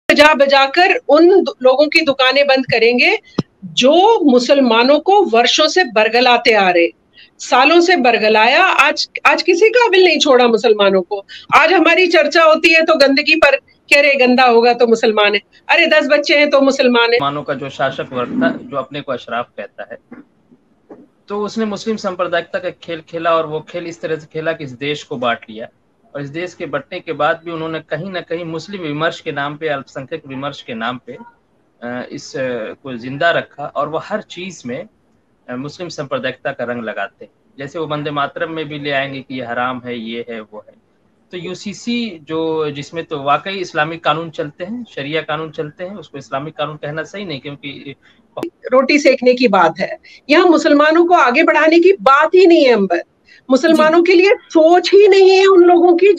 बजा बजाकर उन लोगों की दुकानें बंद करेंगे जो मुसलमानों को वर्षों से बरगलाते आ रहे, सालों से बरगलाया, आज किसी काबिल नहीं छोड़ा मुसलमानों को। आज हमारी चर्चा होती है तो गंदगी पर, कह रहे गंदा होगा तो मुसलमान है, अरे 10 बच्चे हैं तो मुसलमान है। मुसलमानों का जो शासक वर्ग था, जो अपने को अशराफ कहता है, तो उसने मुस्लिम सांप्रदायिकता का खेल खेला, और वो खेल इस तरह से खेला कि इस देश को बांट लिया। और इस देश के बंटने के बाद भी उन्होंने कहीं ना कहीं मुस्लिम विमर्श के नाम पे, अल्पसंख्यक विमर्श के नाम पे इस को जिंदा रखा, और वो हर चीज में मुस्लिम सांप्रदायिकता का रंग लगाते हैं। जैसे वो वंदे मातरम में भी ले आएंगे कि ये हराम है, ये है, वो है। तो यूसीसी जो, जिसमें तो वाकई इस्लामिक कानून चलते हैं, शरिया कानून चलते हैं, उसको इस्लामिक कानून कहना सही नहीं, क्योंकि रोटी सेकने की बात है, यहाँ मुसलमानों को आगे बढ़ाने की बात ही नहीं है। अंबर मुसलमानों के लिए सोच ही नहीं है उन लोगों की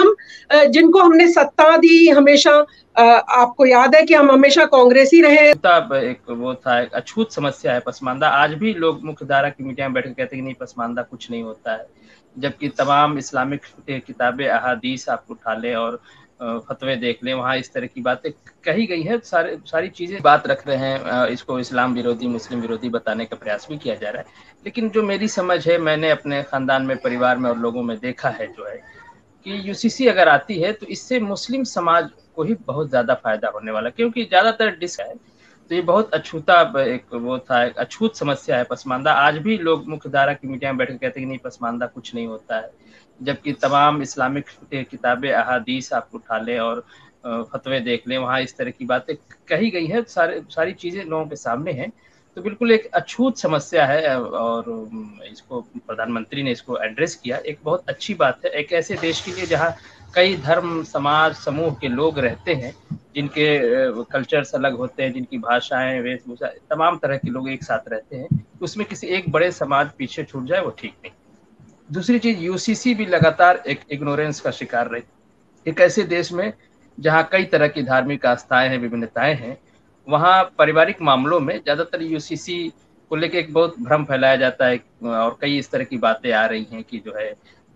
जिनको हमने सत्ता दी हमेशा। आपको याद है कि हम हमेशा कांग्रेसी रहे। एक वो था, एक अछूत समस्या है पसमानदा। आज भी लोग मुख्य धारा की मीडिया में बैठ के कहते हैं कि नहीं, पसमानदा कुछ नहीं होता है, जबकि तमाम इस्लामिक किताबें, अहादीस आप उठा लें और फतवे देख लें, वहाँ इस तरह की बातें कही गई है। सारी चीजें बात रख रहे हैं, इसको इस्लाम विरोधी, मुस्लिम विरोधी बताने का प्रयास भी किया जा रहा है। लेकिन जो मेरी समझ है, मैंने अपने खानदान में, परिवार में और लोगों में देखा है जो है कि यूसीसी अगर आती है तो इससे मुस्लिम समाज को ही बहुत ज्यादा फायदा होने वाला, क्योंकि ज्यादातर डिस है। तो ये बहुत अछूता एक वो था, एक अछूत समस्या है पसमानदा। आज भी लोग मुख्य धारा की मीडिया में बैठ के कहते हैं कि नहीं, पसमानदा कुछ नहीं होता है, जबकि तमाम इस्लामिक किताबें, अहादीस आप उठा लें और फतवे देख लें, वहाँ इस तरह की बातें कही गई है। सारी चीजें लोगों के सामने हैं। तो बिल्कुल एक अछूत समस्या है, और इसको प्रधानमंत्री ने इसको एड्रेस किया, एक बहुत अच्छी बात है एक ऐसे देश के लिए जहाँ कई धर्म, समाज, समूह के लोग रहते हैं, जिनके कल्चर्स अलग होते हैं, जिनकी भाषाएं, वेशभूषा, तमाम तरह के लोग एक साथ रहते हैं। उसमें किसी एक बड़े समाज पीछे छूट जाए, वो ठीक नहीं। दूसरी चीज, यूसीसी भी लगातार एक इग्नोरेंस का शिकार रही। एक ऐसे देश में जहाँ कई तरह की धार्मिक आस्थाएं हैं, विभिन्नताएं हैं, वहाँ पारिवारिक मामलों में ज्यादातर यूसीसी को लेके एक बहुत भ्रम फैलाया जाता है, और कई इस तरह की बातें आ रही हैं कि जो है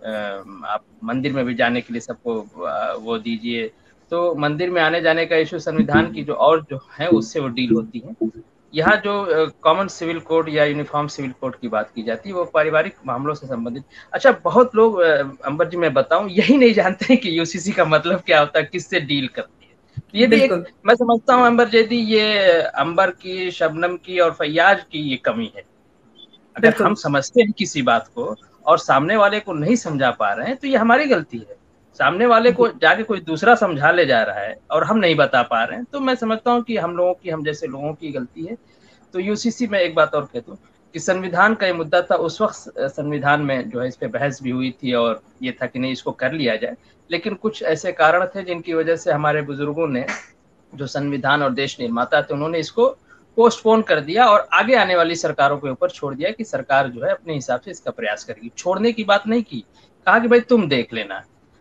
आप मंदिर में भी जाने के लिए सबको वो दीजिए। तो मंदिर में आने जाने का इशू संविधान की जो है उससे वो डील होती है। यहाँ जो कॉमन सिविल कोड या यूनिफॉर्म सिविल कोड की बात की जाती है, वो पारिवारिक मामलों से संबंधित। अच्छा, बहुत लोग, अंबर जी मैं बताऊं, यही नहीं जानते हैं कि यूसीसी का मतलब क्या होता है, किससे डील करती है। तो ये भी एक, मैं समझता हूँ अंबर जैदी, ये अंबर की, शबनम की और फैयाज की ये कमी है। अगर हम समझते हैं किसी बात को और सामने वाले को नहीं समझा पा रहे हैं, तो ये हमारी गलती है। सामने वाले को जाके कोई दूसरा समझा ले जा रहा है और हम नहीं बता पा रहे हैं, तो मैं समझता हूँ कि हम लोगों की, हम जैसे लोगों की गलती है। तो यूसीसी में एक बात और कह दूं कि संविधान का ये मुद्दा था, उस वक्त संविधान में जो है इस पे बहस भी हुई थी, और ये था कि नहीं, इसको कर लिया जाए। लेकिन कुछ ऐसे कारण थे जिनकी वजह से हमारे बुजुर्गों ने, जो संविधान और देश निर्माता थे, उन्होंने इसको पोस्टपोन कर दिया और आगे आने वाली सरकारों के ऊपर छोड़ दिया कि सरकार जो है अपने हिसाब से इसका प्रयास करेगी। छोड़ने की बात नहीं की, कहा कि भाई तुम देख लेना।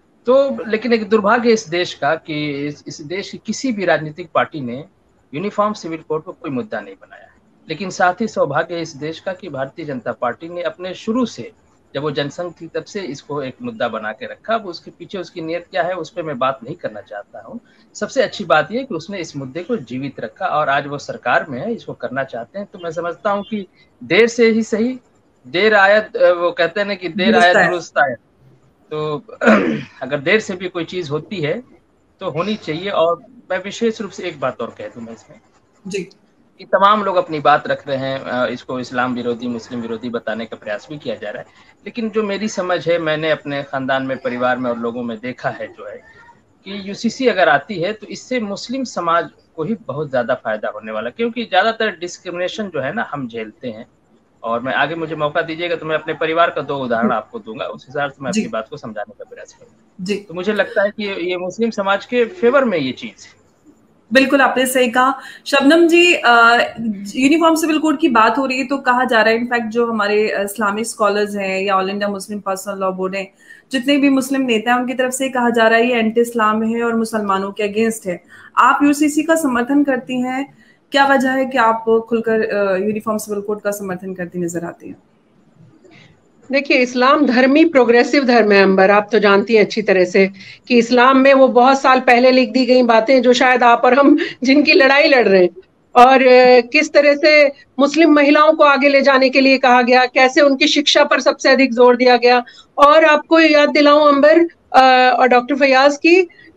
तो लेकिन एक दुर्भाग्य इस देश का कि इस देश की किसी भी राजनीतिक पार्टी ने यूनिफॉर्म सिविल कोड को कोई मुद्दा नहीं बनाया है। लेकिन साथ ही सौभाग्य इस देश का कि भारतीय जनता पार्टी ने अपने शुरू से, जब वो जनसंघ थी तब से इसको एक मुद्दा बना के रखा। अब उसके पीछे उसकी नीयत क्या है, उस पर मैं बात नहीं करना चाहता हूँ। सबसे अच्छी बात यह कि उसने इस मुद्दे को जीवित रखा, और आज वो सरकार में है, इसको करना चाहते हैं। तो मैं समझता हूँ कि देर से ही सही, देर आयत, वो कहते हैं ना कि देर आयत दुरुस्त आयत। तो अगर देर से भी कोई चीज होती है तो होनी चाहिए। और मैं विशेष रूप से एक बात और कह दूं मैं इसमें जी, कि तमाम लोग अपनी बात रख रहे हैं, इसको इस्लाम विरोधी, मुस्लिम विरोधी बताने का प्रयास भी किया जा रहा है। लेकिन जो मेरी समझ है, मैंने अपने खानदान में, परिवार में और लोगों में देखा है जो है कि यूसीसी अगर आती है तो इससे मुस्लिम समाज को ही बहुत ज्यादा फायदा होने वाला, क्योंकि ज्यादातर डिस्क्रिमिनेशन जो है ना हम झेलते हैं। और मैं आगे, मुझे मौका दीजिएगा तो मैं अपने परिवार का 2 उदाहरण आपको दूंगा, उस हिसाब से मैं अपनी बात को समझाने का प्रयास करूंगा। तो मुझे लगता है कि ये मुस्लिम समाज के फेवर में ये चीज है। बिल्कुल, आपने सही कहा। Shabnam ji, uniform civil code की बात हो रही है तो कहा जा रहा है, इनफैक्ट जो हमारे इस्लामिक स्कॉलर्स हैं या All India Muslim Personal Law Board है, जितने भी मुस्लिम नेता हैं, उनकी तरफ से कहा जा रहा है ये एंटी इस्लाम है और मुसलमानों के अगेंस्ट है। आप यूसीसी का समर्थन करती हैं, क्या वजह है कि आप खुलकर यूनिफॉर्म सिविल कोड का समर्थन करती नजर आती हैं? देखिए, इस्लाम धर्म ही प्रोग्रेसिव धर्म है अंबर, आप तो जानती हैं अच्छी तरह से कि इस्लाम में वो बहुत साल पहले लिख दी गई बातें जो शायद आप और हम जिनकी लड़ाई लड़ रहे हैं, और किस तरह से मुस्लिम महिलाओं को आगे ले जाने के लिए कहा गया, कैसे उनकी शिक्षा पर सबसे अधिक जोर दिया गया। और आपको याद दिलाऊं अंबर और डॉक्टर फयाज की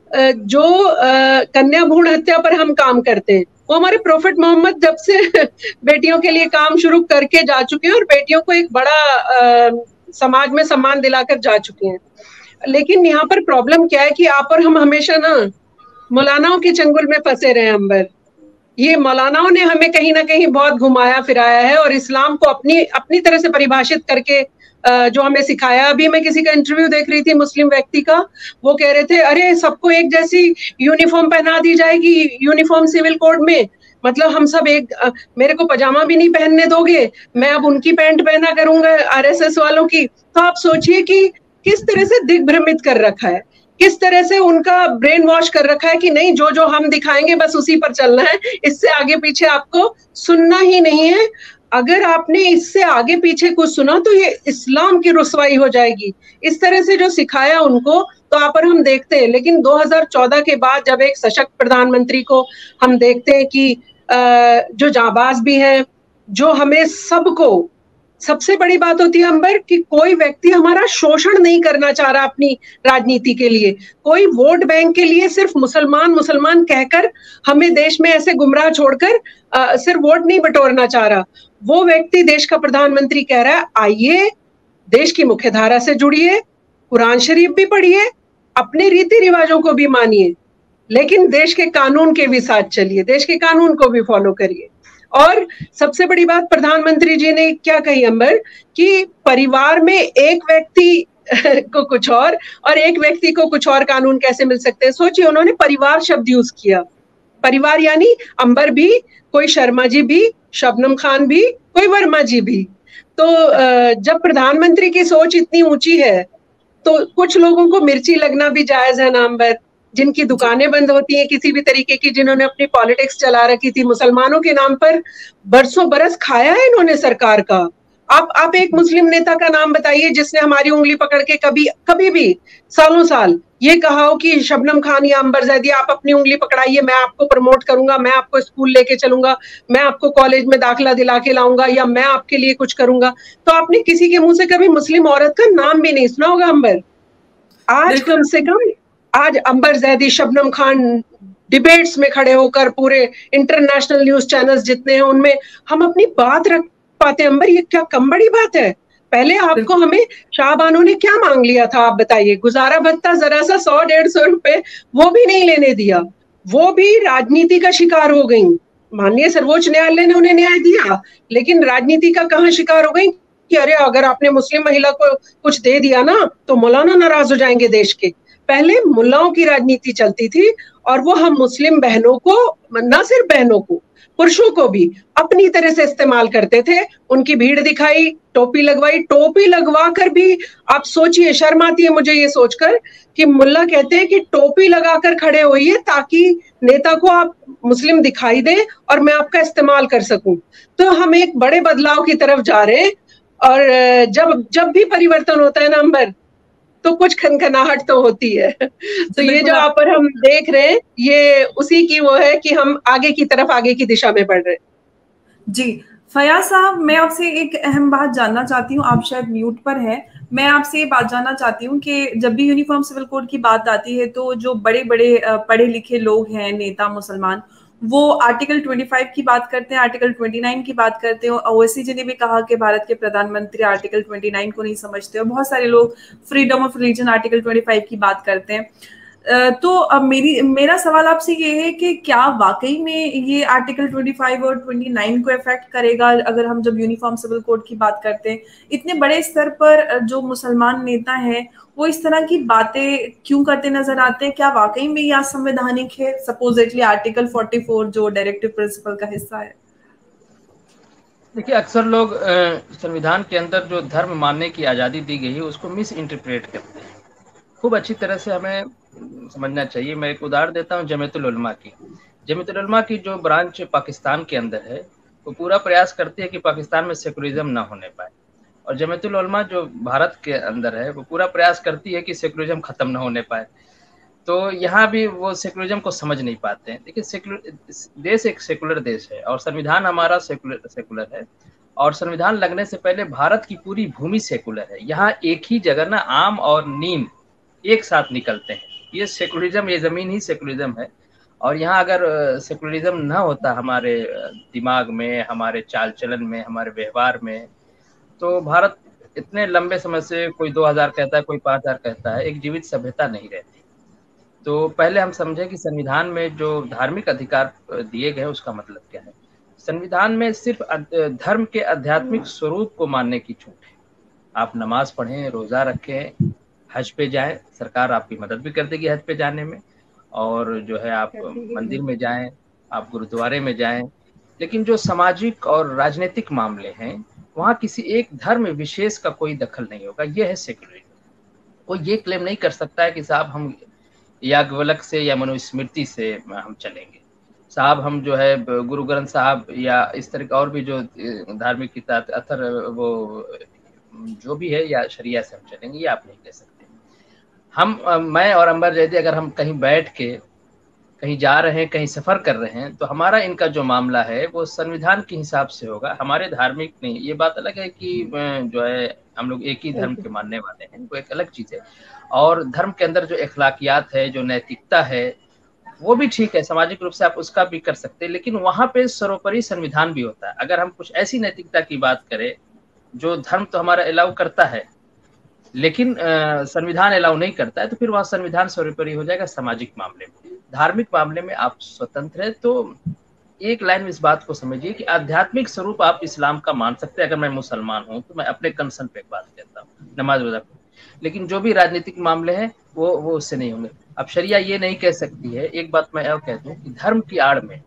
जो कन्या भ्रूण हत्या पर हम काम करते हैं, वो हमारे प्रोफेट मोहम्मद जब से बेटियों के लिए काम शुरू करके जा चुके हैं और बेटियों को एक बड़ा समाज में सम्मान दिलाकर जा चुके हैं। लेकिन यहाँ पर प्रॉब्लम क्या है कि आप और हम हमेशा ना मौलानाओं के चंगुल में फंसे रहे अंबर। ये मौलानाओं ने हमें कहीं ना कहीं बहुत घुमाया फिराया है और इस्लाम को अपनी अपनी तरह से परिभाषित करके जो हमें सिखाया। अभी मैं किसी का इंटरव्यू देख रही थी मुस्लिम व्यक्ति का, वो कह रहे थे अरे सबको एक जैसी यूनिफॉर्म पहना दी जाएगी, यूनिफॉर्म सिविल कोड में, मतलब हम सब एक, मेरे को पजामा भी नहीं पहनने दोगे, मैं अब उनकी पैंट पहना करूंगा आरएसएस वालों की। तो आप सोचिए कि किस तरह से दिग्भ्रमित कर रखा है, किस तरह से उनका ब्रेन वॉश कर रखा है कि नहीं जो जो हम दिखाएंगे बस उसी पर चलना है, इससे आगे पीछे आपको सुनना ही नहीं है। अगर आपने इससे आगे पीछे कुछ सुना तो ये इस्लाम की रुसवाई हो जाएगी। इस तरह से जो सिखाया उनको तो आप और हम देखते हैं। लेकिन 2014 के बाद जब एक सशक्त प्रधानमंत्री को हम देखते हैं कि जो जाबाज भी है, जो हमें सबको, सबसे बड़ी बात होती है अंबर कि कोई व्यक्ति हमारा शोषण नहीं करना चाह रहा अपनी राजनीति के लिए, कोई वोट बैंक के लिए सिर्फ मुसलमान मुसलमान कहकर हमें देश में ऐसे गुमराह छोड़कर सिर्फ वोट नहीं बटोरना चाह रहा। वो व्यक्ति देश का प्रधानमंत्री कह रहा है आइए देश की मुख्य धारा से जुड़िए, कुरान शरीफ भी पढ़िए, अपने रीति रिवाजों को भी मानिए, लेकिन देश के कानून के भी साथ चलिए, देश के कानून को भी फॉलो करिए। और सबसे बड़ी बात प्रधानमंत्री जी ने क्या कही अंबर कि परिवार में एक व्यक्ति को कुछ और एक व्यक्ति को कुछ और कानून कैसे मिल सकते हैं। सोचिए उन्होंने परिवार शब्द यूज किया, परिवार यानी अंबर भी, कोई शर्मा जी भी, शबनम खान भी, कोई वर्मा जी भी। तो जब प्रधानमंत्री की सोच इतनी ऊंची है तो कुछ लोगों को मिर्ची लगना भी जायज है ना अंबर, जिनकी दुकानें बंद होती हैं किसी भी तरीके की, जिन्होंने अपनी पॉलिटिक्स चला रखी थी, मुसलमानों के नाम पर बरसों बरस खाया है इन्होंने सरकार का। आप एक मुस्लिम नेता का नाम बताइए जिसने हमारी उंगली पकड़ के कभी भी सालों साल ये कहा हो कि शबनम खान या अंबर जैदी आप अपनी उंगली पकड़ाइए, मैं आपको प्रमोट करूंगा, मैं आपको स्कूल लेके चलूंगा, मैं आपको कॉलेज में दाखिला दिला के लाऊंगा, या मैं आपके लिए कुछ करूंगा। तो आपने किसी के मुंह से कभी मुस्लिम औरत का नाम भी नहीं सुना होगा अंबर। आज कम से कम आज अंबर जैदी, शबनम खान डिबेट्स में खड़े होकर पूरे इंटरनेशनल न्यूज चैनल्स जितने हैं उनमें हम अपनी बात रख पाते हैं अंबर, ये क्या कम बड़ी बात है। पहले आपको हमें शाहबानो ने क्या मांग लिया था आप बताइए, गुजारा भत्ता जरा सा 100-150 रुपए वो भी नहीं लेने दिया, वो भी राजनीति का शिकार हो गई। माननीय सर्वोच्च न्यायालय ने उन्हें न्याय दिया, लेकिन राजनीति का कहाँ शिकार हो गई कि अरे अगर आपने मुस्लिम महिला को कुछ दे दिया ना तो मौलाना नाराज हो जाएंगे देश के। पहले मुल्लाओं की राजनीति चलती थी और वो हम मुस्लिम बहनों को, न सिर्फ बहनों को, पुरुषों को भी अपनी तरह से इस्तेमाल करते थे। उनकी भीड़ दिखाई, टोपी लगवाई, टोपी लगवा कर भी आप सोचिए, शर्म आती है मुझे ये सोचकर कि मुल्ला कहते हैं कि टोपी लगाकर खड़े होइए ताकि नेता को आप मुस्लिम दिखाई दे और मैं आपका इस्तेमाल कर सकूं। तो हम एक बड़े बदलाव की तरफ जा रहे हैं और जब भी परिवर्तन होता है ना अंबर तो कुछ खनखनाहट तो होती है। तो ये जो आप पर हम देख रहे हैं ये उसी की वो है कि हम आगे की तरफ, आगे की दिशा में बढ़ रहे हैं। जी फयाज साहब, मैं आपसे एक अहम बात जानना चाहती हूँ, आप शायद म्यूट पर हैं। मैं आपसे ये बात जानना चाहती हूँ कि जब भी यूनिफॉर्म सिविल कोड की बात आती है तो जो बड़े बड़े पढ़े लिखे लोग हैं, नेता मुसलमान, वो आर्टिकल 25 की बात करते हैं, आर्टिकल 29 की बात करते हैं। ओवैसी जी ने भी कहा कि भारत के प्रधानमंत्री आर्टिकल 29 को नहीं समझते, और बहुत सारे लोग फ्रीडम ऑफ रिलीजन आर्टिकल 25 की बात करते हैं। तो अब मेरा सवाल आपसे ये है कि क्या वाकई में ये आर्टिकल 25 और 29 को इफेक्ट करेगा अगर हम जब यूनिफॉर्म सिविल कोड की बात करते हैं? इतने बड़े स्तर पर जो मुसलमान नेता हैं वो इस तरह की बातें क्यों करते नजर आते हैं? क्या वाकई में ये असंवैधानिक है? सपोजिटली आर्टिकल 44 जो डायरेक्टिव प्रिंसिपल का हिस्सा है। देखिए, अक्सर लोग संविधान के अंदर जो धर्म मानने की आज़ादी दी गई है उसको मिस इंटरप्रेट करते हैं। खूब अच्छी तरह से हमें समझना चाहिए। मैं एक उदाहरण देता हूँ जमीयतुल उलमा की। जमीयतुल उलमा की जो ब्रांच पाकिस्तान के अंदर है वो पूरा प्रयास करती है कि पाकिस्तान में सेकुलरिज्म ना होने पाए, और जमीयतुल उलमा जो भारत के अंदर है वो पूरा प्रयास करती है कि सेकुलरिज्म खत्म न होने पाए। तो यहाँ भी वो सेकुलरिज्म को समझ नहीं पाते हैं। देखिए देश एक सेकुलर देश है और संविधान हमारा सेकुलर है, और संविधान लगने से पहले भारत की पूरी भूमि सेकुलर है। यहाँ एक ही जगह ना आम और नीम एक साथ निकलते हैं। ये सेकुलरिज्म, ये जमीन ही सेकुलरिज्म है। और यहाँ अगर सेकुलरिज्म ना होता हमारे दिमाग में, हमारे चाल चलन में, हमारे व्यवहार में, तो भारत इतने लंबे समय से, कोई 2000 कहता है, कोई 5000 कहता है, एक जीवित सभ्यता नहीं रहती। तो पहले हम समझें कि संविधान में जो धार्मिक अधिकार दिए गए उसका मतलब क्या है। संविधान में सिर्फ धर्म के आध्यात्मिक स्वरूप को मानने की छूट है। आप नमाज पढ़ें, रोजा रखें, हज पे जाएं, सरकार आपकी मदद भी कर देगी हज पे जाने में, और जो है आप मंदिर में जाएं, आप गुरुद्वारे में जाएं। लेकिन जो सामाजिक और राजनीतिक मामले हैं वहाँ किसी एक धर्म विशेष का कोई दखल नहीं होगा। ये है सेकुलरिज्म। कोई ये क्लेम नहीं कर सकता है कि साहब हम याज्ञवल्क्य से या मनुस्मृति से हम चलेंगे, साहब हम जो है गुरु ग्रंथ साहब या इस तरह का और भी जो धार्मिक किताब अथर वो जो भी है या शरिया से हम चलेंगे, ये आप नहीं कह सकते। मैं और अंबर जैदी अगर हम कहीं बैठ के कहीं जा रहे हैं, कहीं सफर कर रहे हैं, तो हमारा इनका जो मामला है वो संविधान के हिसाब से होगा, हमारे धार्मिक नहीं। ये बात अलग है कि जो है हम लोग एक ही धर्म के मानने वाले हैं, वो एक अलग चीज है। और धर्म के अंदर जो अखलाकियात है, जो नैतिकता है, वो भी ठीक है, सामाजिक रूप से आप उसका भी कर सकते हैं, लेकिन वहां पे सर्वोपरि संविधान भी होता है। अगर हम कुछ ऐसी नैतिकता की बात करें जो धर्म तो हमारा अलाउ करता है लेकिन संविधान अलाउ नहीं करता है, तो फिर वहाँ संविधान सर्वोपरि हो जाएगा सामाजिक मामले में। धार्मिक मामले में आप स्वतंत्र है। तो एक लाइन में इस बात को समझिए कि आध्यात्मिक स्वरूप आप इस्लाम का मान सकते हैं। अगर मैं मुसलमान हूँ तो मैं अपने कंसर्न पे एक बात कहता हूँ, नमाज रोजा, लेकिन जो भी राजनीतिक मामले हैं वो उससे नहीं होंगे। अब शरिया ये नहीं कह सकती है। एक बात मैं और कहता हूँ कि धर्म की आड़ में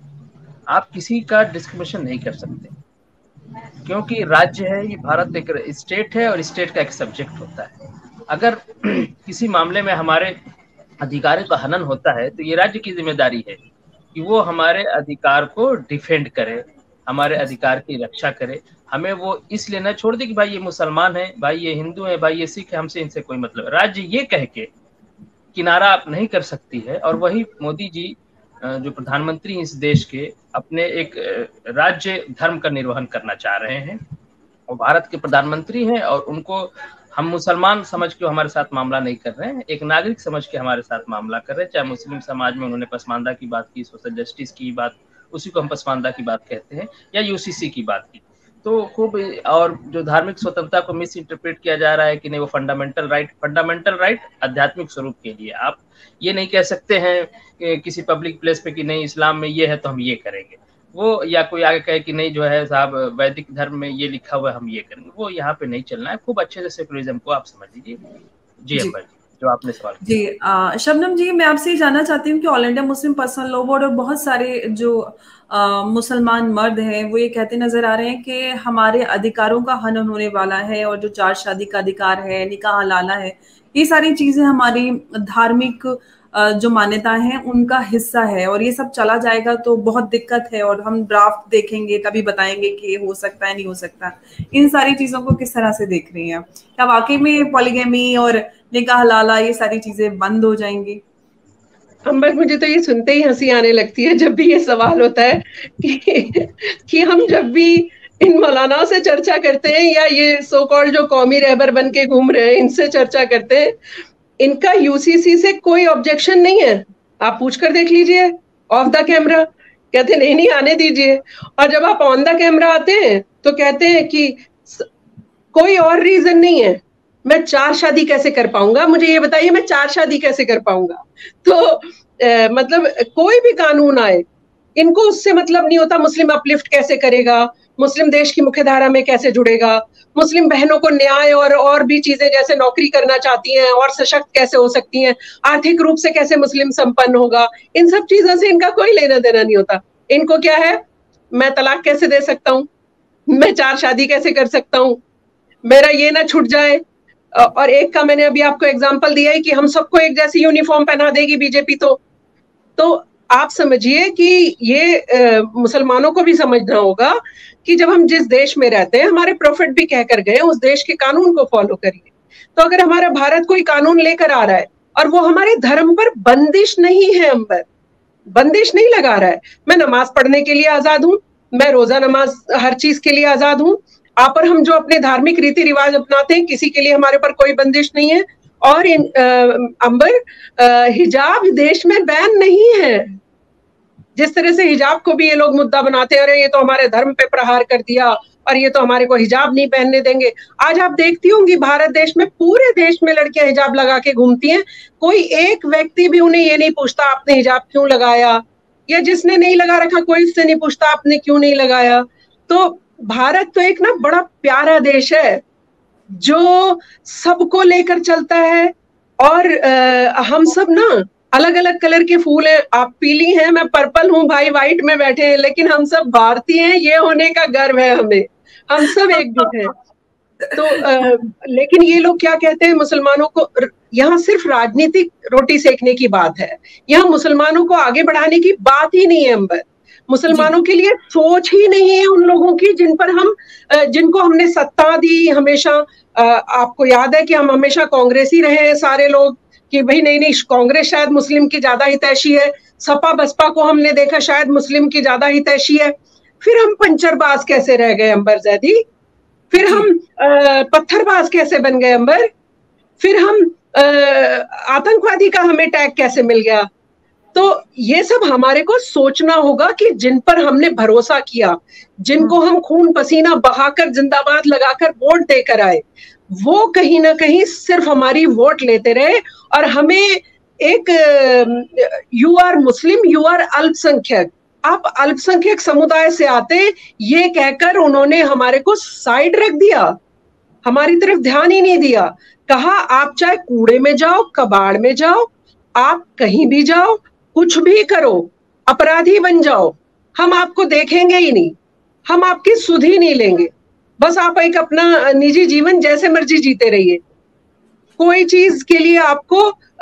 आप किसी का डिस्क्रिमिनेशन नहीं कर सकते, क्योंकि राज्य है, ये भारत एक स्टेट है और स्टेट का एक सब्जेक्ट होता है। अगर किसी मामले में हमारे अधिकारों का हनन होता है तो ये राज्य की जिम्मेदारी है कि वो हमारे अधिकार को डिफेंड करे, हमारे अधिकार की रक्षा करे। हमें वो इसलिए न छोड़ दे कि भाई ये मुसलमान है, भाई ये हिंदू है, भाई ये सिख है, हमसे इनसे कोई मतलब। राज्य ये कह के किनारा आप नहीं कर सकती है। और वही मोदी जी जो प्रधानमंत्री इस देश के, अपने एक राज्य धर्म का निर्वहन करना चाह रहे हैं। वो भारत के प्रधानमंत्री हैं और उनको हम मुसलमान समझ के हमारे साथ मामला नहीं कर रहे हैं, एक नागरिक समझ के हमारे साथ मामला कर रहे हैं। चाहे मुस्लिम समाज में उन्होंने पसमानदा की बात की, सोशल जस्टिस की बात, उसी को हम पसमानदा की बात कहते हैं, या यूसीसी की बात की, तो खूब। और जो धार्मिक स्वतंत्रता को मिस इंटरप्रेट किया जा रहा है कि नहीं वो फंडामेंटल राइट आध्यात्मिक स्वरूप के लिए। आप ये नहीं कह सकते हैं किसी पब्लिक प्लेस पे कि नहीं इस्लाम में ये है तो हम ये करेंगे, वो या कोई आगे कहे कि नहीं जो है साहब वैदिक धर्म में ये लिखा हुआ है हम ये करेंगे, वो यहाँ पे नहीं चलना है। खूब अच्छे से सेकुलरिज्म को आप समझ लीजिए। जी अंबर जी, जो आपने सवाल किया। जी शबनम जी, मैं आपसे ये जानना चाहती हूँ कि All India Muslim Personal Law Board और बहुत सारे जो मुसलमान मर्द हैं वो ये कहते नजर आ रहे हैं कि हमारे अधिकारों का हनन होने वाला है, और जो चार शादी का अधिकार है, निकाह हलाला है, ये सारी चीजें हमारी धार्मिक जो मान्यताएं हैं उनका हिस्सा है, और ये सब चला जाएगा तो बहुत दिक्कत है। और हम ड्राफ्ट देखेंगे तभी बताएंगे कि ये हो सकता है नहीं हो सकता। इन सारी चीजों को किस तरह से देख रही हैं? क्या वाकई में पॉलीगैमी और निकाह हलाला ये सारी चीजें बंद हो जाएंगी? अंबर, मुझे तो ये सुनते ही हंसी आने लगती है जब भी ये सवाल होता है कि हम जब भी इन मौलानाओं से चर्चा करते हैं या ये सो कॉल्ड जो कौमी रहबर बन के घूम रहे हैं इनसे चर्चा करते हैं, इनका यूसीसी से कोई ऑब्जेक्शन नहीं है। आप पूछ कर देख लीजिए ऑफ द कैमरा, कहते नहीं आने दीजिए। और जब आप ऑन द कैमरा आते हैं तो कहते हैं कि कोई और रीजन नहीं है, मैं 4 शादी कैसे कर पाऊंगा, मुझे ये बताइए मैं 4 शादी कैसे कर पाऊंगा। तो मतलब कोई भी कानून आए इनको उससे मतलब नहीं होता मुस्लिम अपलिफ्ट कैसे करेगा, मुस्लिम देश की मुख्य धारा में कैसे जुड़ेगा, मुस्लिम बहनों को न्याय और भी चीजें जैसे नौकरी करना चाहती हैं और सशक्त कैसे हो सकती हैं, आर्थिक रूप से कैसे मुस्लिम संपन्न होगा, इन सब चीजों से इनका कोई लेना देना नहीं होता। इनको क्या है, मैं तलाक कैसे दे सकता हूँ, मैं 4 शादी कैसे कर सकता हूँ, मेरा ये ना छूट जाए। और एक का मैंने अभी आपको एग्जांपल दिया है कि हम सबको एक जैसी यूनिफॉर्म पहना देगी बीजेपी। तो आप समझिए कि ये मुसलमानों को भी समझना होगा कि जब हम जिस देश में रहते हैं, हमारे प्रोफेट भी कहकर गए उस देश के कानून को फॉलो करिए। तो अगर हमारा भारत कोई कानून लेकर आ रहा है और वो हमारे धर्म पर बंदिश नहीं है, अंबर बंदिश नहीं लगा रहा है, मैं नमाज पढ़ने के लिए आजाद हूं, मैं रोजा नमाज हर चीज के लिए आजाद हूं, आप और हम जो अपने धार्मिक रीति रिवाज अपनाते हैं किसी के लिए हमारे पर कोई बंदिश नहीं है। और अंबर हिजाब देश में बैन नहीं है। जिस तरह से हिजाब को भी ये लोग मुद्दा बनाते हैं, अरे ये तो हमारे धर्म पे प्रहार कर दिया और ये तो हमारे को हिजाब नहीं पहनने देंगे। आज आप देखती होंगी भारत देश में, पूरे देश में लड़कियां हिजाब लगा के घूमती हैं, कोई एक व्यक्ति भी उन्हें ये नहीं पूछता आपने हिजाब क्यों लगाया, या जिसने नहीं लगा रखा कोई उससे नहीं पूछता आपने क्यों नहीं लगाया। तो भारत तो एक ना बड़ा प्यारा देश है जो सबको लेकर चलता है। और हम सब ना अलग अलग कलर के फूल हैं, आप पीली हैं, मैं पर्पल हूं, भाई व्हाइट में बैठे हैं, लेकिन हम सब भारतीय हैं, ये होने का गर्व है हमें, हम सब एकजुट हैं। तो लेकिन ये लोग क्या कहते हैं मुसलमानों को, यहाँ सिर्फ राजनीतिक रोटी सेकने की बात है, यहाँ मुसलमानों को आगे बढ़ाने की बात ही नहीं है अंबर। मुसलमानों के लिए सोच ही नहीं है उन लोगों की जिन पर हम जिनको हमने सत्ता दी हमेशा। आपको याद है कि हम हमेशा कांग्रेसी रहे हैं सारे लोग कि भाई नहीं नहीं कांग्रेस शायद मुस्लिम की ज्यादा हितैषी है, सपा बसपा को हमने देखा शायद मुस्लिम की ज्यादा हितैषी है। फिर हम पंचरबाज कैसे रह गए अंबर जैदी, फिर हम पत्थरबाज कैसे बन गए अंबर, फिर हम आतंकवादी का हमें टैग कैसे मिल गया। तो ये सब हमारे को सोचना होगा कि जिन पर हमने भरोसा किया, जिनको हम खून पसीना बहाकर जिंदाबाद लगाकर वोट देकर आए, वो कहीं ना कहीं सिर्फ हमारी वोट लेते रहे और हमें एक you are Muslim, you are अल्पसंख्यक, आप अल्पसंख्यक समुदाय से आते, ये कहकर उन्होंने हमारे को साइड रख दिया, हमारी तरफ ध्यान ही नहीं दिया। कहा आप चाहे कूड़े में जाओ, कबाड़ में जाओ, आप कहीं भी जाओ, कुछ भी करो, अपराधी बन जाओ, हम आपको देखेंगे ही नहीं, हम आपकी सुध ही नहीं लेंगे, बस आप एक अपना निजी जीवन जैसे मर्जी जीते रहिए, कोई चीज के लिए आपको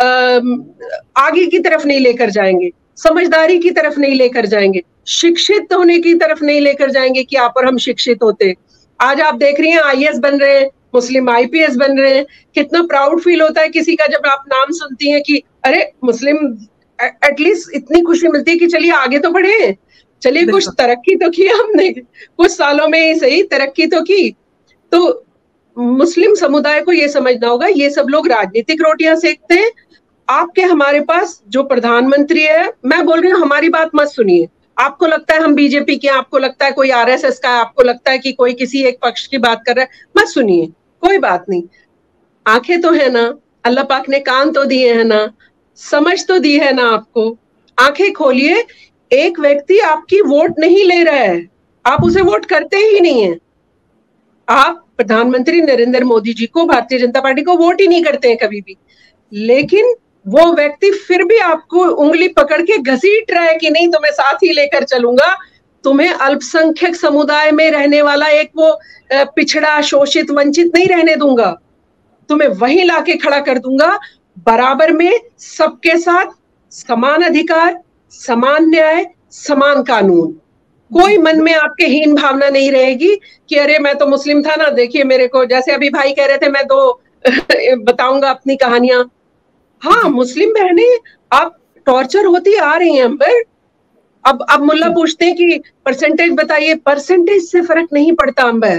आगे की तरफ नहीं लेकर जाएंगे, समझदारी की तरफ नहीं लेकर जाएंगे, शिक्षित होने की तरफ नहीं लेकर जाएंगे कि आप और हम शिक्षित होते। आज आप देख रही हैं आईएएस बन रहे हैं, मुस्लिम आईपीएस बन रहे हैं, कितना प्राउड फील होता है किसी का जब आप नाम सुनती हैं कि अरे मुस्लिम, एटलीस्ट इतनी खुशी मिलती है कि चलिए आगे तो बढ़े, चलिए कुछ तरक्की तो की हमने, कुछ सालों में ही सही तरक्की तो की। तो मुस्लिम समुदाय को ये समझना होगा, ये सब लोग राजनीतिक रोटियां सेकते हैं। आपके हमारे पास जो प्रधानमंत्री है, मैं बोल रही हूँ हमारी बात मत सुनिए, आपको लगता है हम बीजेपी के, आपको लगता है कोई आरएसएस का है, आपको लगता है कि कोई किसी एक पक्ष की बात कर रहा है, मत सुनिए, कोई बात नहीं। आंखें तो है ना, अल्लाह पाक ने कान तो दिए हैं ना, समझ तो दी है ना आपको, आंखें खोलिए। एक व्यक्ति आपकी वोट नहीं ले रहा है, आप उसे वोट करते ही नहीं है, आप प्रधानमंत्री नरेंद्र मोदी जी को, भारतीय जनता पार्टी को वोट ही नहीं करते हैं कभी भी, लेकिन वो व्यक्ति फिर भी आपको उंगली पकड़ के घसीट रहा है कि नहीं तुम्हें साथ ही लेकर चलूंगा, तुम्हें अल्पसंख्यक समुदाय में रहने वाला एक वो पिछड़ा शोषित वंचित नहीं रहने दूंगा, तुम्हें वहीं लाके खड़ा कर दूंगा, बराबर में सबके साथ समान अधिकार, समान न्याय, समान कानून। कोई मन में आपके हीन भावना नहीं रहेगी कि अरे मैं तो मुस्लिम था ना, देखिए मेरे को, जैसे अभी भाई कह रहे थे मैं तो बताऊंगा अपनी कहानियां। हाँ, मुस्लिम बहनें आप टॉर्चर होती आ रही हैं अंबर। अब मुल्ला पूछते हैं कि परसेंटेज बताइए, परसेंटेज से फर्क नहीं पड़ता अंबर,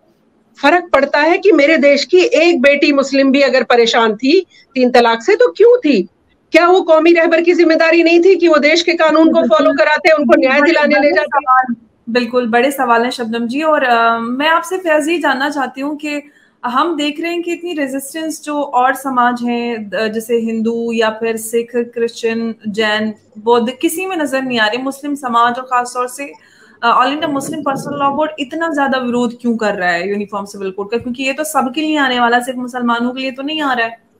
फर्क पड़ता है कि मेरे देश की एक बेटी मुस्लिम भी अगर परेशान थी 3 तलाक से तो क्यों थी, क्या वो कौमी रहबर की जिम्मेदारी नहीं थी कि वो देश के कानून को फॉलो कराते, उनको न्याय दिलाने ले जाते? बिल्कुल बड़े सवाल हैं शबनम जी, और मैं आपसे फैज ये जानना चाहती हूँ कि हम देख रहे हैं कि इतनी रेजिस्टेंस जो और समाज हैं जैसे हिंदू या फिर सिख, क्रिश्चियन, जैन, बौद्ध, किसी में नजर नहीं आ रही। मुस्लिम समाज और खासतौर से All India Muslim Personal Law Board इतना ज्यादा विरोध क्यों कर रहा है यूनिफॉर्म सिविल कोड का? क्योंकि ये तो सबके लिए आने वाला, सिर्फ मुसलमानों के लिए तो नहीं आ रहा है।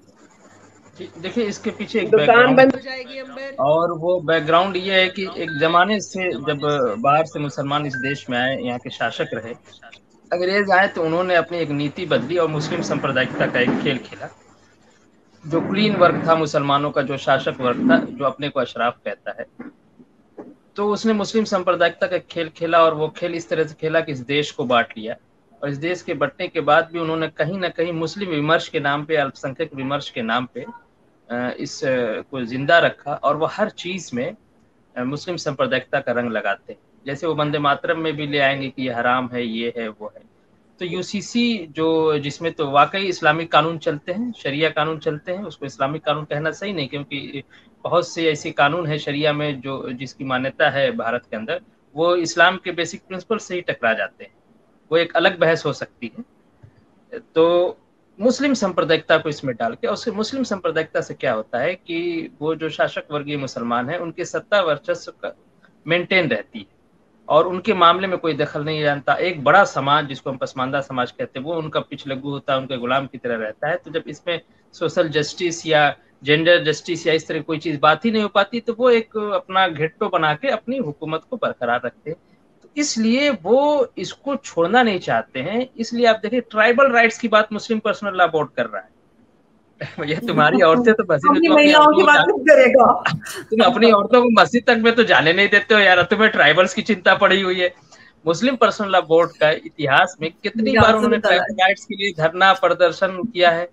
देखिए इसके पीछे एक बैकग्राउंड बंद हो जाएगी अंबर, और वो बैकग्राउंड ये है कि एक जमाने से जब बाहर से मुसलमान इस देश में आए, यहाँ के शासक रहे, अंग्रेज आए तो उन्होंने अपनी एक नीति बदली और मुस्लिम सांप्रदायिकता का एक खेल खेला। जो क्लीन वर्ग था मुसलमानों का, जो शासक वर्ग था, जो अपने को अशराफ कहता है, तो उसने मुस्लिम सांप्रदायिकता का खेल खेला, और वो खेल इस तरह से खेला कि इस देश को बांट लिया। और इस देश के बंटने के बाद भी उन्होंने कहीं ना कहीं मुस्लिम विमर्श के नाम पे, अल्पसंख्यक विमर्श के नाम पे इस को जिंदा रखा, और वो हर चीज में मुस्लिम सांप्रदायिकता का रंग लगाते हैं। जैसे वो वंदे मातरम में भी ले आएंगे कि ये हराम है, ये है, वो है। तो यूसीसी जो, जिसमें तो वाकई इस्लामिक कानून चलते हैं, शरिया कानून चलते हैं, उसको इस्लामिक कानून कहना सही नहीं, क्योंकि बहुत से ऐसे कानून है शरिया में जो जिसकी मान्यता है भारत के अंदर, वो इस्लाम के बेसिक प्रिंसिपल से ही टकरा जाते हैं। वो एक अलग बहस हो सकती है। तो मुस्लिम सांप्रदायिकता को इसमें डाल के, और मुस्लिम सांप्रदायिकता से क्या होता है कि वो जो शासक वर्गीय मुसलमान है, उनके सत्ता वर्चस्व मेंटेन रहती है, और उनके मामले में कोई दखल नहीं जानता। एक बड़ा समाज जिसको हम पसमानदा समाज कहते हैं, वो उनका पिछलग्गू होता है, उनके गुलाम की तरह रहता है। तो जब इसमें सोशल जस्टिस या जेंडर जस्टिस या इस तरह कोई चीज बात ही नहीं हो पाती, तो वो एक अपना घेट्टो बना के अपनी हुकूमत को बरकरार रखते हैं। तो इसलिए वो इसको छोड़ना नहीं चाहते हैं। इसलिए आप देखिए, ट्राइबल राइट्स की बात मुस्लिम पर्सनल लॉ बोर्ड कर रहा है। ये तुम्हारी औरतें तो मस्जिद में, महिलाओं की बात करेगा, तुम अपनी औरतों को मस्जिद तक में तो जाने नहीं देते हो यार, तुम्हें ट्राइबल्स की चिंता पड़ी हुई है। मुस्लिम पर्सनल लॉ बोर्ड का इतिहास में कितनी बार उन्होंने ट्राइबल राइट्स के लिए धरना प्रदर्शन किया है।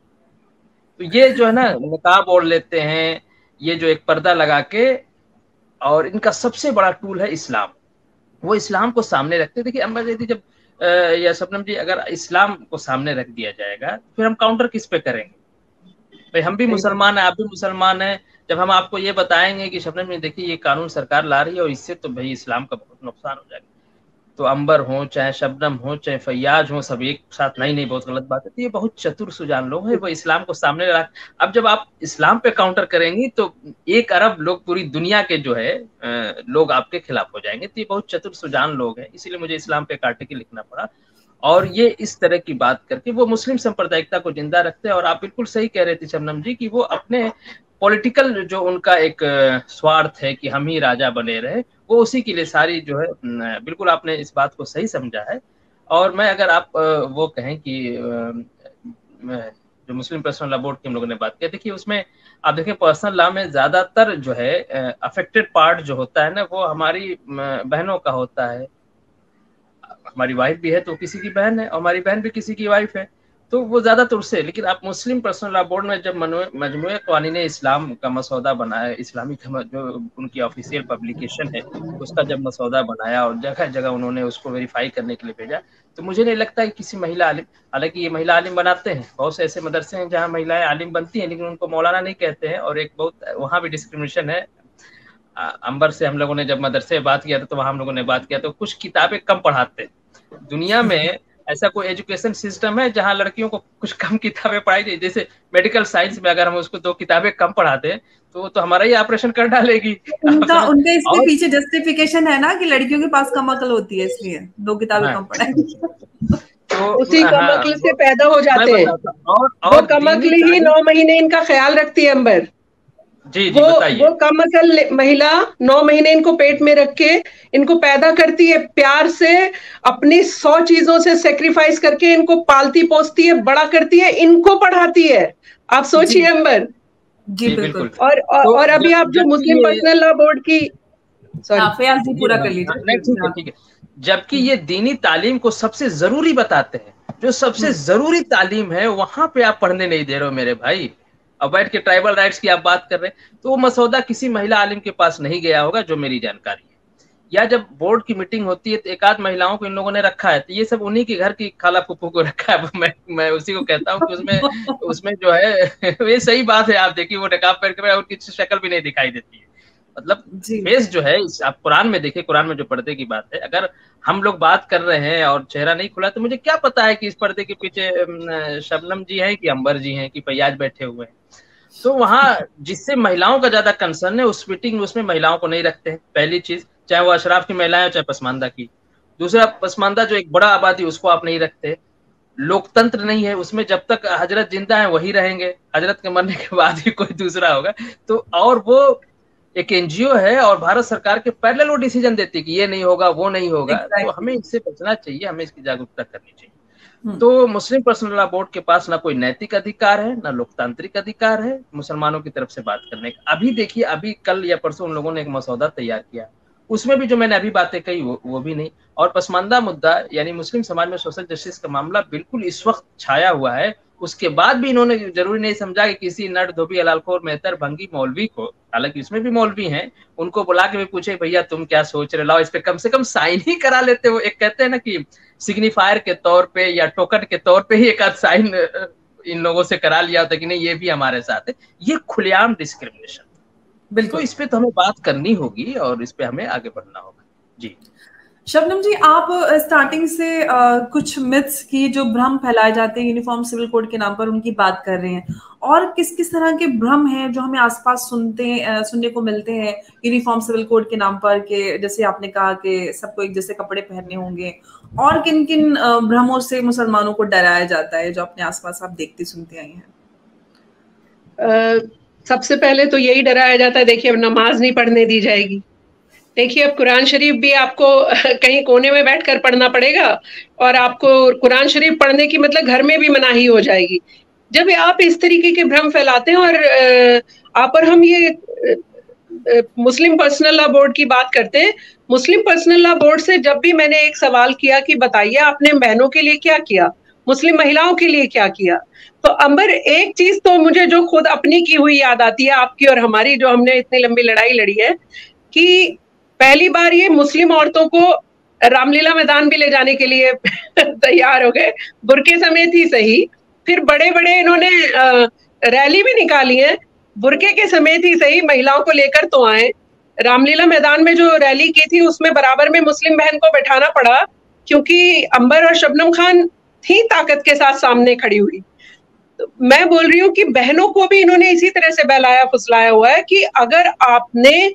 तो ये जो है ना, निकाब ओढ़ लेते हैं, ये जो एक पर्दा लगा के, और इनका सबसे बड़ा टूल है इस्लाम। वो इस्लाम को सामने रखते। देखिए अम्बर जी, जब या शबनम जी, अगर इस्लाम को सामने रख दिया जाएगा तो फिर हम काउंटर किस पे करेंगे? भाई हम भी मुसलमान हैं, आप भी मुसलमान हैं। जब हम आपको ये बताएंगे कि शबनम जी देखिए ये कानून सरकार ला रही है और इससे तो भाई इस्लाम का बहुत नुकसान हो जाएगा, तो अंबर हो, चाहे शबनम हो, चाहे फैयाज हो, सब एक साथ नहीं बहुत गलत बात है। तो ये बहुत चतुर सुजान लोग हैं, वो इस्लाम को सामने रख। अब जब आप इस्लाम पे काउंटर करेंगी तो 1 अरब लोग पूरी दुनिया के जो है लोग आपके खिलाफ हो जाएंगे। तो ये बहुत चतुर सुजान लोग हैं, इसीलिए मुझे इस्लाम पे एक आर्टिकल लिखना पड़ा। और ये इस तरह की बात करके वो मुस्लिम सांप्रदायिकता को जिंदा रखते हैं। और आप बिल्कुल सही कह रहे थे शबनम जी कि वो अपने पॉलिटिकल जो उनका एक स्वार्थ है कि हम ही राजा बने रहे, वो उसी के लिए सारी जो है, बिल्कुल आपने इस बात को सही समझा है। और मैं अगर आप वो कहें कि जो मुस्लिम पर्सनल लॉ बोर्ड की हम लोगों ने बात की, देखिए उसमें आप देखें पर्सनल लॉ में ज्यादातर जो है अफेक्टेड पार्ट जो होता है ना, वो हमारी बहनों का होता है। हमारी वाइफ भी है तो किसी की बहन है, और हमारी बहन भी किसी की वाइफ है, तो वो ज्यादातर उससे। लेकिन आप मुस्लिम पर्सनल लॉ बोर्ड में जब मजमूए क़वानीन इस्लाम का मसौदा बनाया, इस्लामिक जो उनकी ऑफिशियल पब्लिकेशन है, उसका जब मसौदा बनाया और जगह जगह उन्होंने उसको वेरीफाई करने के लिए भेजा, तो मुझे नहीं लगता कि किसी महिला आलिम, हालांकि ये महिला आलिम बनाते हैं, बहुत से ऐसे मदरसे हैं जहाँ महिलाएं आलिम बनती हैं, लेकिन उनको मौलाना नहीं कहते हैं। और एक बहुत वहाँ भी डिस्क्रिमिनेशन है। अंबर से हम लोगों ने जब मदरसे बात किया था, तो वहाँ हम लोगों ने बात किया तो कुछ किताबें कम पढ़ाते हैं। दुनिया में ऐसा कोई एजुकेशन सिस्टम है जहां लड़कियों को कुछ कम किताबें पढ़ाई जाए? जैसे मेडिकल साइंस में अगर हम उसको 2 किताबें कम पढ़ाते हैं तो हमारा ही ऑपरेशन कर डालेगी। उनका इसके पीछे जस्टिफिकेशन है ना कि लड़कियों के पास कम अकल होती है, इसलिए 2 किताबें कम पढ़ाएंगी। तो उसी कम अकल से पैदा हो जाते हैं। और कम अकल ही 9 महीने इनका ख्याल रखती है अंबर। जी वो कम अकल महिला 9 महीने इनको पेट में रख के इनको पैदा करती है, प्यार से अपनी 100 चीजों से सेक्रीफाइस करके इनको पालती पोसती है, बड़ा करती है, इनको पढ़ाती है। आप सोचिए अंबर। जी बिल्कुल। और अभी आप जो मुस्लिम पर्सनल लॉ बोर्ड की, फयाज जी पूरा कर लीजिए। ठीक है। जबकि ये दीनी तालीम को सबसे जरूरी बताते हैं, जो सबसे जरूरी तालीम है वहां पे आप पढ़ने नहीं दे रहे हो मेरे भाई। अब बैठ के ट्राइबल राइट्स की आप बात कर रहे हैं, तो वो मसौदा किसी महिला आलिम के पास नहीं गया होगा, जो मेरी जानकारी है। या जब बोर्ड की मीटिंग होती है तो 1 आध महिलाओं को इन लोगों ने रखा है, तो ये सब उन्हीं के घर की खाला फूफू को रखा है। मैं उसी को कहता हूँ कि उसमें जो है ये सही बात है। आप देखिए वो नकाब पहन के उनकी शक्ल भी नहीं दिखाई देती है। मतलब फेस जो है, आप कुरान में देखिए, कुरान में जो पर्दे की बात है, अगर हम लोग बात कर रहे हैं और चेहरा नहीं खुला, तो मुझे क्या पता है कि इस पर्दे के पीछे शबनम जी हैं कि अंबर जी हैं कि फैयाज बैठे हुए हैं। तो वहां जिससे महिलाओं का ज्यादा कंसर्न है, उस मीटिंग में उसमें महिलाओं को नहीं रखते हैं, पहली चीज, चाहे वो अशराफ की महिलाएं हो चाहे पसमानदा की। दूसरा, पसमानदा जो एक बड़ा आबादी, उसको आप नहीं रखते। लोकतंत्र नहीं है उसमें, जब तक हजरत जिंदा है वही रहेंगे, हजरत के मरने के बाद ही कोई दूसरा होगा। तो और वो एक एनजीओ है और भारत सरकार के पैरेलल वो डिसीजन देती है कि ये नहीं होगा, वो नहीं होगा। तो हमें इससे बचना चाहिए, हमें इसकी जागरूकता करनी चाहिए। तो मुस्लिम पर्सनल लॉ बोर्ड के पास ना कोई नैतिक अधिकार है, ना लोकतांत्रिक अधिकार है मुसलमानों की तरफ से बात करने का। अभी देखिए, अभी कल या परसों उन लोगों ने एक मसौदा तैयार किया, उसमें भी जो मैंने अभी बातें कही वो भी नहीं। और पसमानदा मुद्दा यानी मुस्लिम समाज में सोशल जस्टिस का मामला बिल्कुल इस वक्त छाया हुआ है। उसके बाद भी इन्होंने जरूरी नहीं समझा कि किसी नर धोबी हलालखोर मेहतर भंगी मौलवी को, हालांकि इसमें भी मौलवी हैं, उनको बुला के भी पूछे भैया तुम क्या सोच रहे, लाओ इस पे कम से कम साइन ही करा लेते हो। एक कहते हैं ना कि सिग्निफायर के तौर पे या टोकन के तौर पे ही एक आध साइन इन लोगों से करा लिया होता कि नहीं ये भी हमारे साथ है। ये खुलेआम डिस्क्रिमिनेशन, बिल्कुल इस पे तो हमें बात करनी होगी और इस पे हमें आगे बढ़ना होगा। जी शबनम जी, आप स्टार्टिंग से कुछ मिथ्स की जो भ्रम फैलाए जाते हैं यूनिफॉर्म सिविल कोड के नाम पर, उनकी बात कर रहे हैं, और किस किस तरह के भ्रम हैं जो हमें आसपास सुनने को मिलते हैं यूनिफॉर्म सिविल कोड के नाम पर, कि जैसे आपने कहा कि सबको एक जैसे कपड़े पहनने होंगे, और किन किन भ्रमों से मुसलमानों को डराया जाता है जो अपने आसपास आप देखते सुनते आई हैं? सबसे पहले तो यही डराया जाता है, देखिए अब नमाज नहीं पढ़ने दी जाएगी। देखिए अब कुरान शरीफ भी आपको कहीं कोने में बैठकर पढ़ना पड़ेगा, और आपको कुरान शरीफ पढ़ने की मतलब घर में भी मनाही हो जाएगी। जब आप इस तरीके के भ्रम फैलाते हैं, और आप और हम ये मुस्लिम पर्सनल लॉ बोर्ड की बात करते हैं, मुस्लिम पर्सनल लॉ बोर्ड से जब भी मैंने एक सवाल किया कि बताइए आपने बहनों के लिए क्या किया, मुस्लिम महिलाओं के लिए क्या किया, तो अंबर एक चीज तो मुझे जो खुद अपनी की हुई याद आती है, आपकी और हमारी जो हमने इतनी लंबी लड़ाई लड़ी है, कि पहली बार ये मुस्लिम औरतों को रामलीला मैदान भी ले जाने के लिए तैयार हो गए, बुरके समेत ही सही। फिर बड़े बड़े इन्होंने रैली भी निकाली है, बुरके के समेत ही सही, महिलाओं को लेकर तो आए। रामलीला मैदान में जो रैली की थी उसमें बराबर में मुस्लिम बहन को बैठाना पड़ा, क्योंकि अंबर और शबनम खान थी ताकत के साथ सामने खड़ी हुई। तो मैं बोल रही हूँ कि बहनों को भी इन्होंने इसी तरह से बहलाया फुसलाया हुआ है कि अगर आपने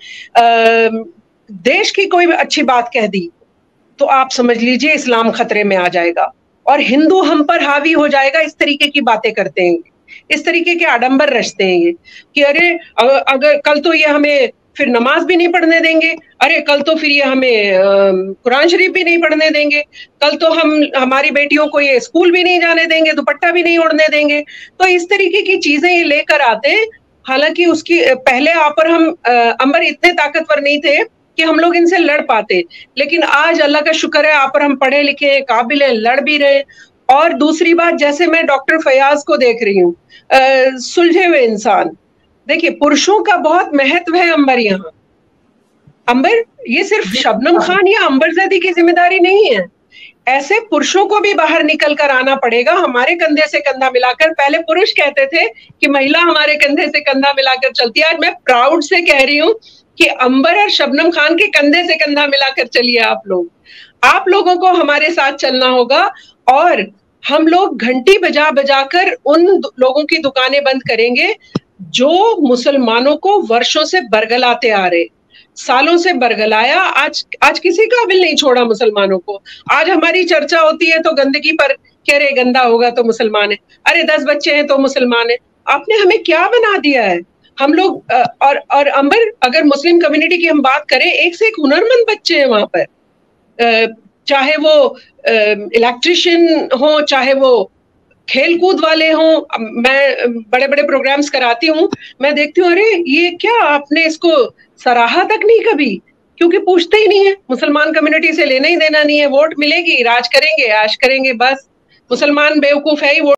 देश की कोई अच्छी बात कह दी तो आप समझ लीजिए इस्लाम खतरे में आ जाएगा और हिंदू हम पर हावी हो जाएगा। इस तरीके की बातें करते हैं, इस तरीके के आडंबर रचते हैं ये कि अरे अगर कल तो ये हमें फिर नमाज भी नहीं पढ़ने देंगे, अरे कल तो फिर ये हमें कुरान शरीफ भी नहीं पढ़ने देंगे, कल तो हम हमारी बेटियों को ये स्कूल भी नहीं जाने देंगे, दुपट्टा भी नहीं ओढ़ने देंगे। तो इस तरीके की चीजें ये लेकर आते हैं। हालांकि उसकी पहले आप और हम अंबर इतने ताकतवर नहीं थे कि हम लोग इनसे लड़ पाते, लेकिन आज अल्लाह का शुक्र है आप और हम पढ़े लिखे काबिल हैं, लड़ भी रहे। और दूसरी बात, जैसे मैं डॉक्टर फयाज को देख रही हूँ, सुलझे हुए इंसान। देखिए पुरुषों का बहुत महत्व है अंबर यहाँ। अंबर ये सिर्फ शबनम खान या अंबरज़ैदी की जिम्मेदारी नहीं है, ऐसे पुरुषों को भी बाहर निकल कर आना पड़ेगा, हमारे कंधे से कंधा मिलाकर। पहले पुरुष कहते थे कि महिला हमारे कंधे से कंधा मिलाकर चलती है, आज मैं प्राउड से कह रही हूँ कि अंबर और शबनम खान के कंधे से कंधा मिलाकर चलिए आप लोगों को हमारे साथ चलना होगा। और हम लोग घंटी बजा बजा कर उन लोगों की दुकानें बंद करेंगे जो मुसलमानों को वर्षों से बरगलाते आ रहे, सालों से बरगलाया, आज किसी काबिल नहीं छोड़ा मुसलमानों को। आज हमारी चर्चा होती है तो गंदगी पर, कह रहे गंदा होगा तो मुसलमान है, अरे 10 बच्चे हैं तो मुसलमान है। आपने हमें क्या बना दिया है? हम लोग और अंबर, अगर मुस्लिम कम्युनिटी की हम बात करें, एक से एक हुनरमंद बच्चे हैं वहां पर, चाहे वो इलेक्ट्रिशियन हो, चाहे वो खेलकूद वाले हों। मैं बड़े बड़े प्रोग्राम्स कराती हूँ, मैं देखती हूँ अरे ये क्या, आपने इसको सराहा तक नहीं कभी, क्योंकि पूछते ही नहीं है। मुसलमान कम्युनिटी से लेना ही देना नहीं है, वोट मिलेगी, राज करेंगे, ऐश करेंगे, बस मुसलमान बेवकूफ है ही, वोट